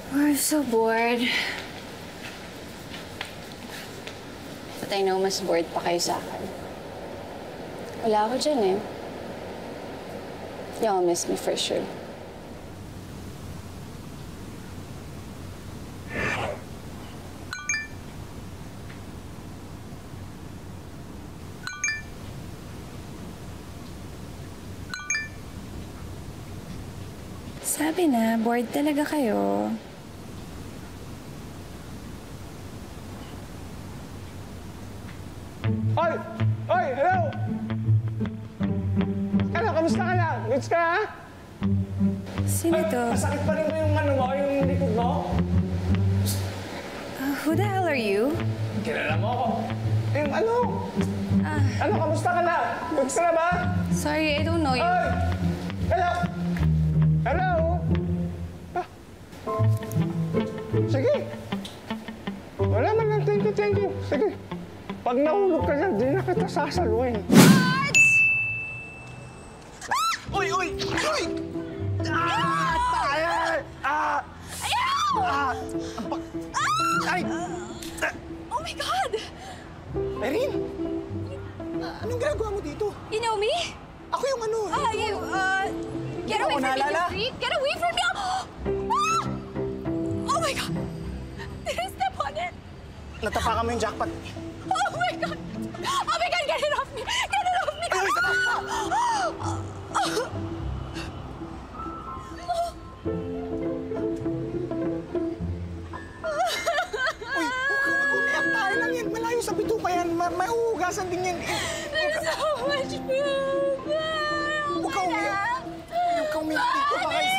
I'm so bored. But I know mas bored pa kayo sa akin. Wala ako dyan eh. Y'all miss me for sure. Sabi na, bored talaga kayo. Oy! Oy! Hello! Ano, kamusta ka na? Goods ka, ha? Sino to? Masakit pa rin mo yung ano mo, yung likod mo? Who the hell are you? Kilala mo ako. Yung ano? Ano, kamusta ka na? Goods ka na ba? Sorry, I don't know you. Oy! Hello! Hello! Ah. Sige. Wala man lang, thank you. Sige. Pag nahulog ka dyan, di na kita sasaluhin. Gods! Uy! Uy! Uy! Ah! Tayo! Ah! Ayaw! Ah! Ay! Oh my God! Erin! Anong ginagawa mo dito? You know me? Ako yung ano? Get away from me, you freak! Get away from me! Ah! Oh my God! Did I step on it? Natapakan mo yung jackpot. Oh my God! Oh my God! Get it off me! Get it off me! Ay, stop! Uy, umiyak tayo lang yan. Malayo sa bituka yan. Mauhugasan din yan. There's so much poop! Huwag ka umiyak. Huwag ka umiyak dito.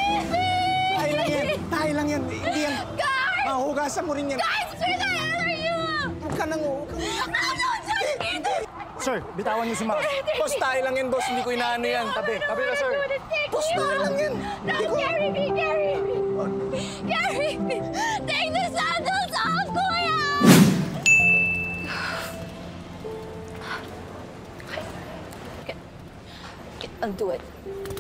Tayo lang yan. Hindi yan. Guys! Mahuhugasan mo rin yan. Guys! Where the hell are you? Huwag ka nang umiyak. Sir, bitawan niyo si Ma'am. Boss, tayo lang yan, boss. Hindi ko inaano yan. Tabi ka, sir. Boss, tayo lang yan. No, carry me! Carry me! Carry me! Take the sandals off, Kuya! I'll do it.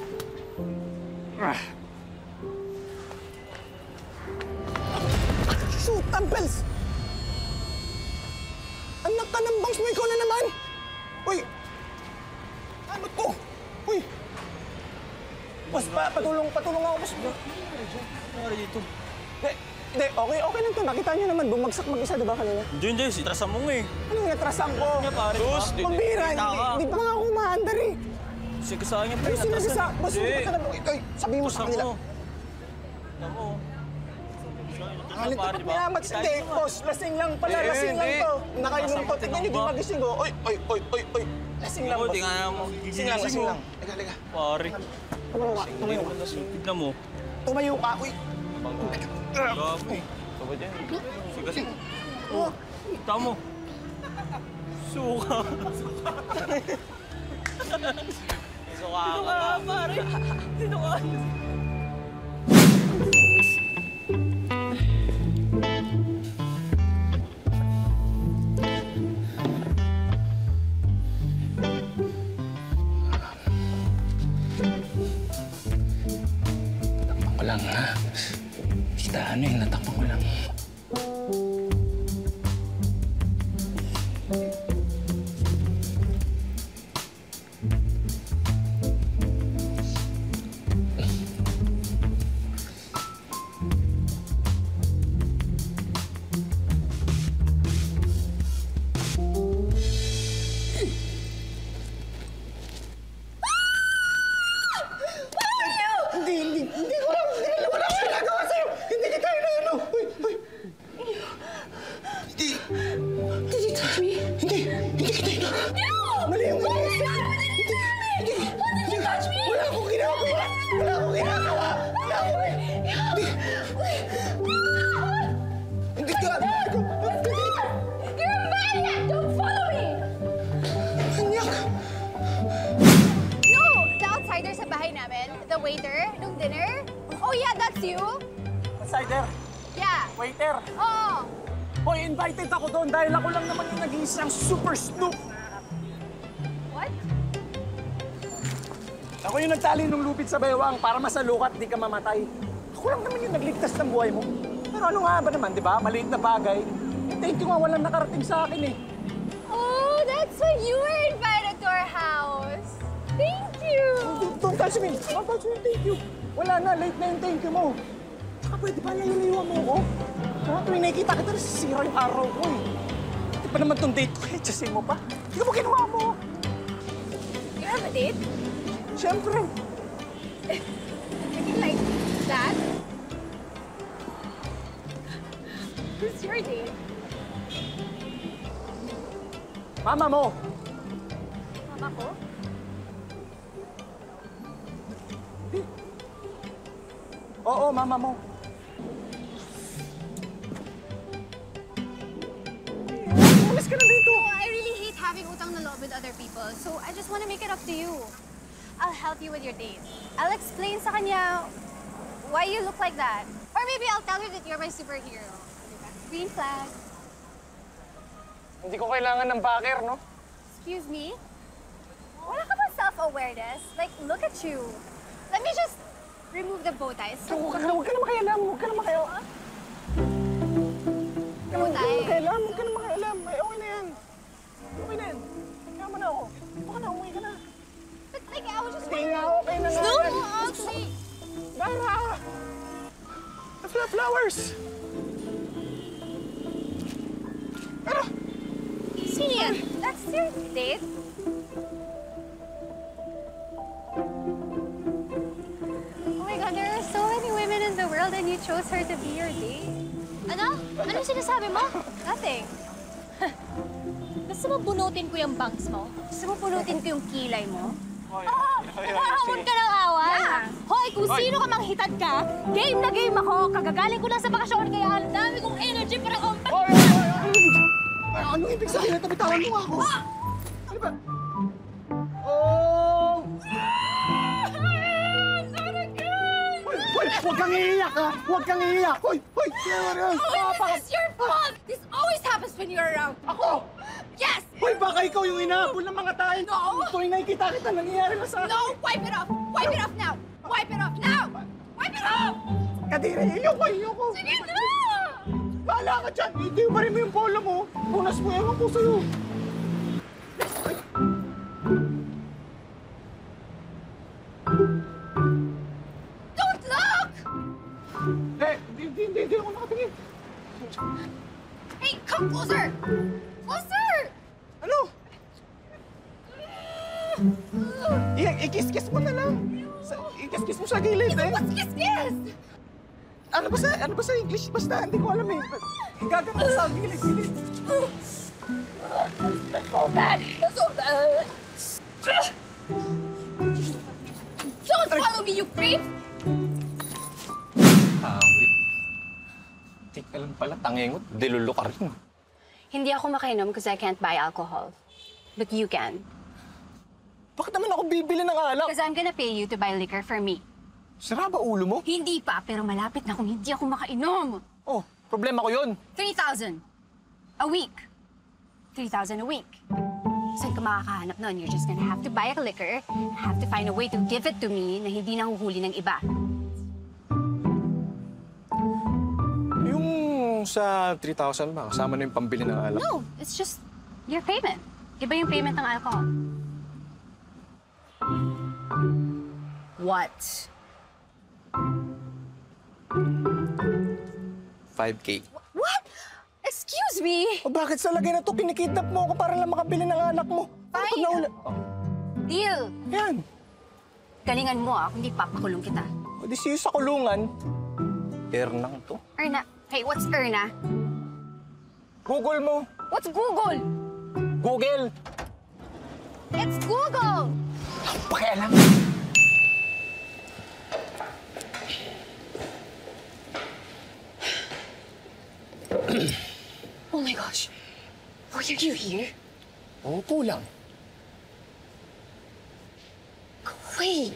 Shoot, Tampels! Anak ka ng bangs mo, ikaw na naman! Uy! Ano to? Uy! Boss, patulong ako, boss. Ano dito? Hindi, okay lang to. Nakita niyo naman, bumagsak mag-isa, diba kanina? Hindi, itrasan mo nga eh. Anong natrasan ko? Nga pare, boss. Pambira, hindi pa nga ako umaandar eh. Sige sa akin, Ay, pre. sinagasa. Boss, Hindi. hindi ka na. Itoy, sabihin mo sa kanila. Tamo. Halit ka pa pinamat. Hindi, boss, lasing lang pala. Lasing lang to. Nakainom to. Tingnan niyo, di magising ko. Oy. Lasing lang, boss. Hindi nga mo. Lasing lang. Liga. Pare. Tumayo ka. Tignan mo. Tumayo ka. Uy. Grabe. Sabad yan. Sige. Tamo. Suka. Suka ka, pare. Dito ka. Natakpan ko lang, ha? Kita ano yung natakpan ko lang. Hindi ko lang. Wala akong ginagawa sa'yo. Hindi kita inaano. Uy. Hindi. Did you touch me? Hindi kita inaano. No! Mali yung Oh my God! What did you touch me? Wala akong ginagawa. Hindi ka. You're a maniac! Don't follow me! Manyak. No! The outsider sa bahay namin, the waiter, nung dinner. Oh yeah, that's you? Outsider. Yeah. Waiter. Oh! Hoy, invited ako doon dahil ako lang naman yung nag-iisang super snoop. What? Ako yung nagtali ng lupit sa baywang para masalukat di ka mamatay. Ako lang naman yung nagligtas ng buhay mo. Pero ano nga ba naman, di ba? Maliit na bagay. Thank you nga, walang nakarating sa akin eh. Oh, that's why you were invited to our house. Thank you. Don't touch me. Don't touch me, thank you. Wala na, late na yung thank you mo. Saka pwede ba layuliwan mo ako? Ha? Tuwing nakikita kita, nasisira yung araw ko eh. Di pa naman tong date ko eh, chasin mo pa. Hindi ka mo ginawa mo. You have a date? Siyempre. Looking like that? Who's your date? Mama mo. Mama ko? Oo, mama mo. Umalis ka na dito. Oh, I really hate having utang na loob with other people, so I just want to make it up to you. I'll help you with your date. I'll explain sa kanya why you look like that. Or maybe I'll tell her that you're my superhero. Green flag. Hindi ko kailangan ng backer, no? Excuse me? Wala ka ba self-awareness? Like, look at you. Let me just remove the bow ties. Huwag ka na makialam. Huwag ka na makialam. Bow tie. Huwag ka na makialam. Ay, okay na yan. Okay na yan. Kaya mo na ako. Baka na, umuwi ka na. But like, I was just Hindi nga, okay na nga. No, yan. actually. Dara! The flowers! Ano? Sino yan? That's your date? Oh my God, there are so many women in the world and you chose her to be your date. Ano? Anong sinasabi mo? Nothing. Gusto mo bunutin ko yung bangs mo? Gusto mo bunutin ko yung kilay mo? Hahamon ka ng away. Hoy, kung sino ka mang hitad ka, game na game ako. Kagagaling ko lang sa bakasyon, kaya ang dami kong energy para kumpat. Anong ibig sabihin? Tabitawan mo ako. Ano ba? Oh! Hoy! Huwag kang iiyak, ha? Huwag kang iiyak! Hoy! Hoy! Oh, this is your fault! This always happens when you're around. Ako! Yes! Hoy! Baka ikaw yung inahabol ng mga tayo. No! Tuwing nakikita kita, nangyayari na sa akin. No! Wipe it off! Wipe it off now! Wipe it off now! Wipe it off! Kadiri, iyoko! Sige na! Bahala ka dyan! Hindi pa rin mo yung polo mo. Punas mo, ewan ko sa'yo. Don't look! Hindi ako nakatingin. Hey, come closer! Closer! Ano? I-kiss-kiss mo na lang. I-kiss-kiss mo sa gilid, eh. What's kiss-kiss? Ano ba sa English? Basta, hindi ko alam eh. Gagano sa gilid. That's so bad! That's so bad! Don't follow me, you creep! Wait. Tik ka lang pala, tangengot. Dilulo ka rin. Hindi ako makainom because I can't buy alcohol. But you can. Bakit naman ako bibili ng alak? Because I'm gonna pay you to buy liquor for me. Sira ba ulo mo? Hindi pa, pero malapit na kung hindi ako makainom. Oh, problema ko yun. 3,000 a week. 3,000 a week. Saan ka makakahanap nun? You're just gonna have to buy a liquor and have to find a way to give it to me na hindi nahuhuli ng iba. Yung sa 3,000 ba? Kasama na yung pambili ng alak. No, it's just your payment. Iba yung payment ng alcohol. What? 5K. What? Excuse me? O bakit sa lagay na to kinikidnap mo ako para lang makabili ng alak mo? Para pag Fine. naula... Deal. Yan. Galingan mo kundi papakulong kita. O di siyo sa kulungan. Ernang to. Erna. Hey, what's Erna? Google mo. What's Google? Google. It's Google! Pakialam. Oh my gosh. Were you here? Opo lang. Wait.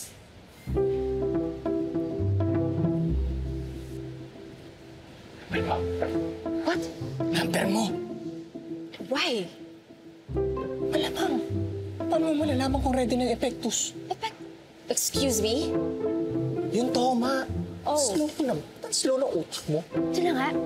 What? Number mo. Why? Malamang. Paano mo malalaman kung ready ng epektus? Excuse me? Yung toma. Oh. Slow ko lang. Ang slow na utak mo. Ito na nga.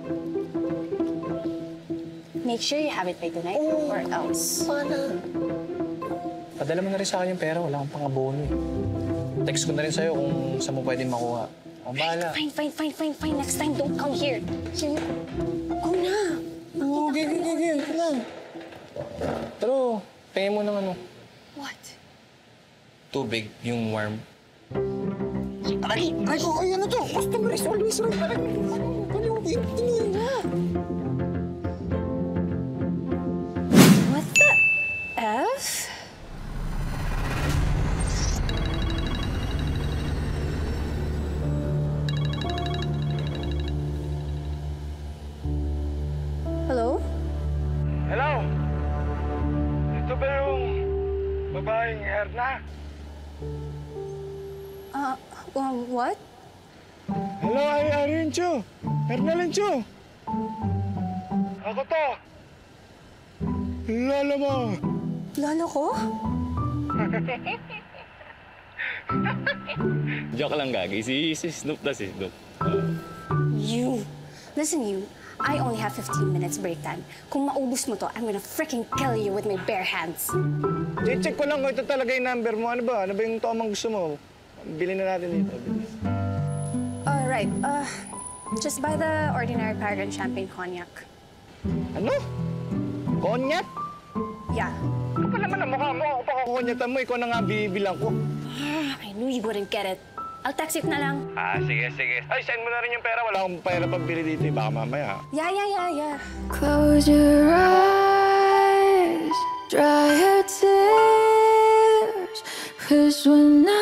Make sure you have it by tonight or else. Sana. Padala mo na rin sa akin yung pera. Wala akong pangabono eh. Text ko na rin sa'yo kung saan mo pwede makuha. Ang bahala. Fine. Next time, don't come here. Sige. Go na. Oo, gigil. Ito na. Pero, tingin mo ng ano, What? tubig, yung warm. Ay, ano to? Customer is always right. Ano, tingin na. What the F? Hello? Hello? Ito ba yung babaeng Erna? What? Hello, Arincho. Erna Lencho. Ako to. Lolo mo. Lolo ko? Joke lang, Gagi. Si Snoop na si Snoop. You. Listen, you. I only have 15 minutes break time. Kung maubos mo to, I'm gonna freaking kill you with my bare hands. Check ko lang kung ito talaga yung number mo. Ano ba? Ano ba yung tomang gusto mo? Bilhin na natin dito. Alright, just buy the ordinary Paragon Champagne Cognac. Ano? Konyak? Yeah. Kapal naman ang mukha mo. Ako pa kakonyatan mo. Ikaw na nga bibilang ko. I knew you wouldn't get it. I'll text you na lang. Sige. Ay, send mo na rin yung pera. Wala akong pera pambili dito. Baka mamaya. Yeah. Close your eyes, dry your tears, 'cause when I